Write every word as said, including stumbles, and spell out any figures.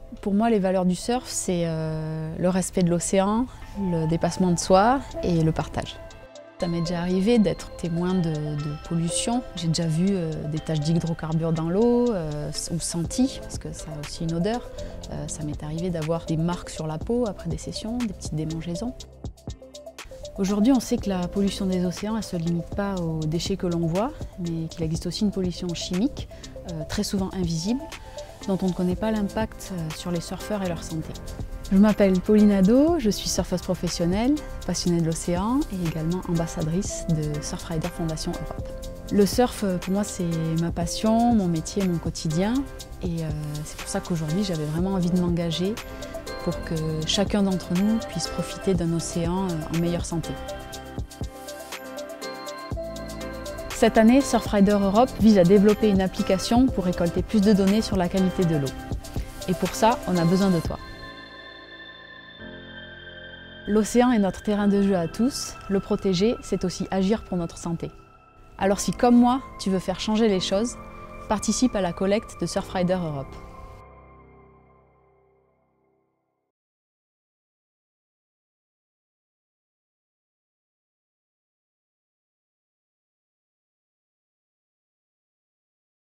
Pour moi, les valeurs du surf, c'est euh, le respect de l'océan, le dépassement de soi et le partage. Ça m'est déjà arrivé d'être témoin de, de pollution. J'ai déjà vu euh, des taches d'hydrocarbures dans l'eau euh, ou senti, parce que ça a aussi une odeur. Euh, ça m'est arrivé d'avoir des marques sur la peau après des sessions, des petites démangeaisons. Aujourd'hui, on sait que la pollution des océans ne se limite pas aux déchets que l'on voit, mais qu'il existe aussi une pollution chimique, euh, très souvent invisible, dont on ne connaît pas l'impact sur les surfeurs et leur santé. Je m'appelle Pauline Ado, je suis surfeuse professionnelle, passionnée de l'océan et également ambassadrice de Surfrider Fondation Europe. Le surf, pour moi, c'est ma passion, mon métier, mon quotidien. Et euh, c'est pour ça qu'aujourd'hui, j'avais vraiment envie de m'engager pour que chacun d'entre nous puisse profiter d'un océan en meilleure santé. Cette année, Surfrider Europe vise à développer une application pour récolter plus de données sur la qualité de l'eau. Et pour ça, on a besoin de toi. L'océan est notre terrain de jeu à tous. Le protéger, c'est aussi agir pour notre santé. Alors si, comme moi, tu veux faire changer les choses, participe à la collecte de Surfrider Europe.